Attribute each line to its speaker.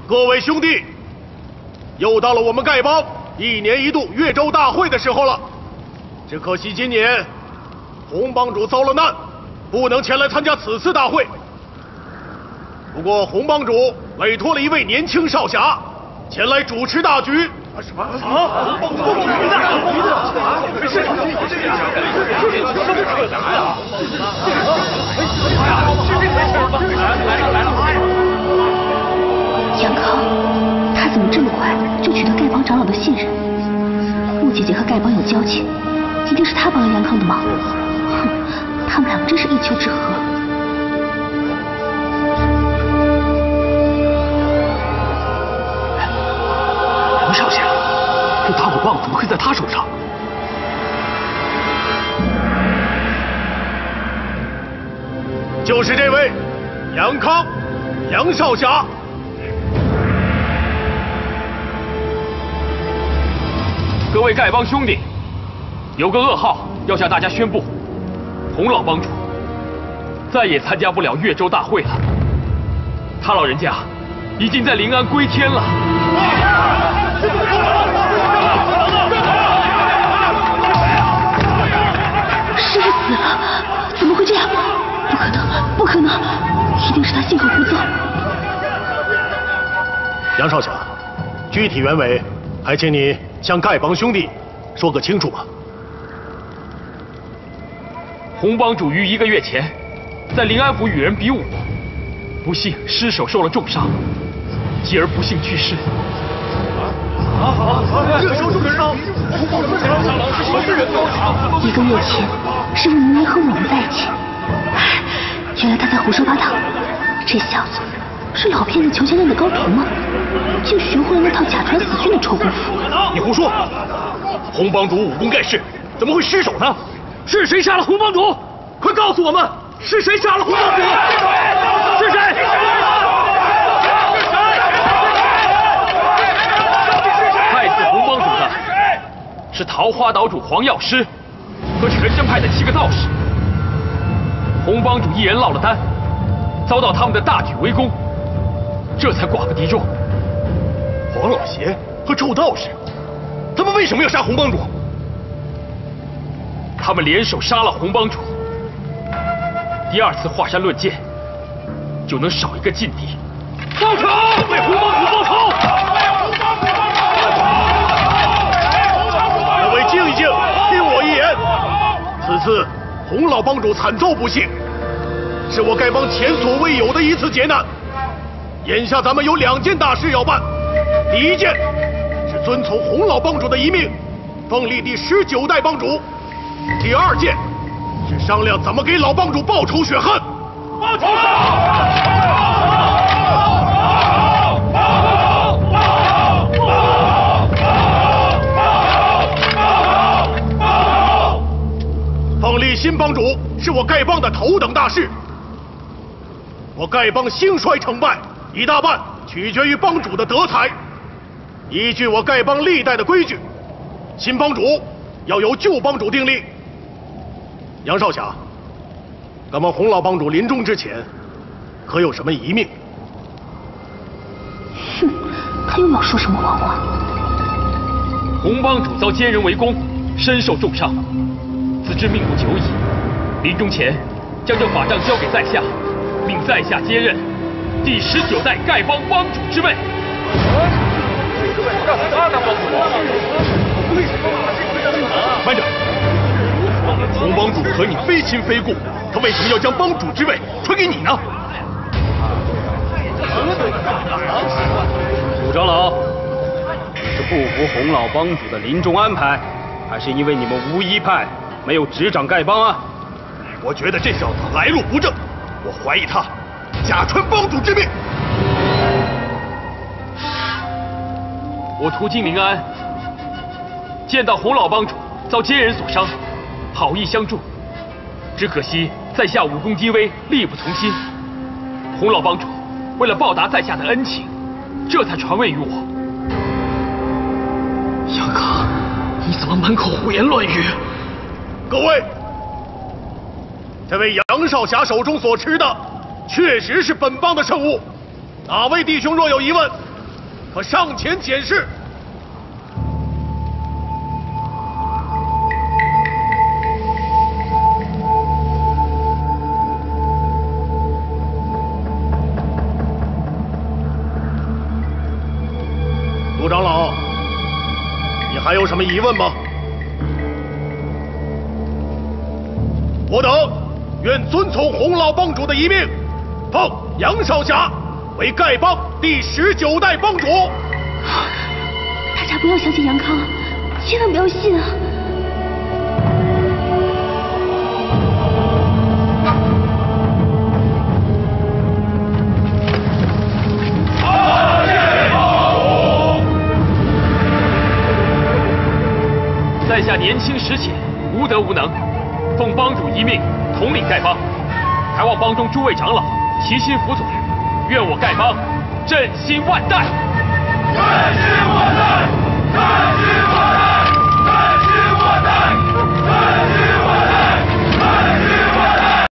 Speaker 1: 各位兄弟，又到了我们丐帮1年1度越州大会的时候了。只可惜今年洪帮主遭了难，不能前来参加此次大会。不过洪帮主委托了一位年轻少侠前来主持大局。什么？啊！洪帮主没事，
Speaker 2: 杨康，他怎么这么快就取得丐帮长老的信任？穆姐姐和丐帮有交情，一定是他帮了杨康的忙。哼，他们两个真是一丘之貉。
Speaker 3: 杨少侠，这大虎棒怎么会在他手上？
Speaker 1: 就是这位杨康，杨少侠。
Speaker 3: 各位丐帮兄弟，有个噩耗要向大家宣布：洪老帮主再也参加不了越州大会了。他老人家已经在临安归天了。
Speaker 2: 师傅死了？怎么会这样？不可能，不可能！一定是他信口胡诌。
Speaker 1: 杨少侠，具体原委还请你向丐帮兄弟说个清楚吧。
Speaker 3: 洪帮主于1个月前在临安府与人比武，不幸失手受了重伤，继而不幸去世。
Speaker 1: 这时候就人呢
Speaker 2: ？1个月前，师傅明明和我们在一起，原来他在胡说八道。这小子是老骗子裘千仞的高徒吗？竟学会了那套假传死训的臭功夫！
Speaker 1: 你胡说！洪帮主武功盖世，怎么会失手呢？
Speaker 3: 是谁杀了洪帮主？快告诉我们，是谁杀了洪帮主？是谁？害死洪帮主的是桃花岛主黄药师和全真派的7个道士。洪帮主一人落了单，遭到他们的大举围攻，这才寡不敌众。
Speaker 1: 黄老邪和臭道士，他们为什么要杀洪帮主？
Speaker 3: 他们联手杀了洪帮主，第2次华山论剑就能少一个劲敌。报仇！为洪帮主报仇！
Speaker 1: 各位静一静，听我一言。此次洪老帮主惨遭不幸，是我丐帮前所未有的一次劫难。眼下咱们有2件大事要办。第1件是遵从洪老帮主的遗命，奉立第19代帮主。第2件是商量怎么给老帮主报仇雪恨。报仇！奉立新帮主是我丐帮的头等大事。我丐帮兴衰成败，一大半取决于帮主的德才。依据我丐帮历代的规矩，新帮主要由旧帮主订立。杨少侠，敢问洪老帮主临终之前，可有什么遗命？
Speaker 2: 哼，他又要说什么谎话？
Speaker 3: 洪帮主遭奸人围攻，身受重伤，自知命不久矣。临终前，将这法杖交给在下，命在下接任第19代丐帮帮主之位。
Speaker 1: 慢着，洪帮主和你非亲非故，他为什么要将帮主之位传给你呢？
Speaker 4: 武长老，你是不服洪老帮主的临终安排，还是因为你们无一派没有执掌丐帮啊？
Speaker 1: 我觉得这小子来路不正，我怀疑他假传帮主之命。
Speaker 3: 我途经临安，见到洪老帮主遭奸人所伤，好意相助，只可惜在下武功低微，力不从心。洪老帮主为了报答在下的恩情，这才传位于我。
Speaker 5: 杨康，你怎么满口胡言乱语？
Speaker 1: 各位，这位杨少侠手中所持的，确实是本帮的圣物。哪位弟兄若有疑问， 可上前检视。杜长老，你还有什么疑问吗？我等愿遵从洪老帮主的遗命，奉杨少侠为丐帮第19代帮主。
Speaker 2: 大家不要相信杨康，千万不要信啊！
Speaker 3: 在下年轻识浅，无德无能，奉帮主遗命，统领丐帮，还望帮中诸位长老齐心辅佐，愿我丐帮振兴万代。